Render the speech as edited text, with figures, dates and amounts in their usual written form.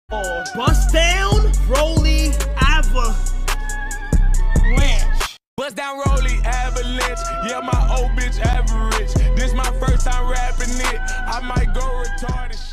Bust down, Rolly, avalanche. Bust down, Rolly, avalanche. Yeah, my old bitch average. This my first time rapping it. I might go retarded.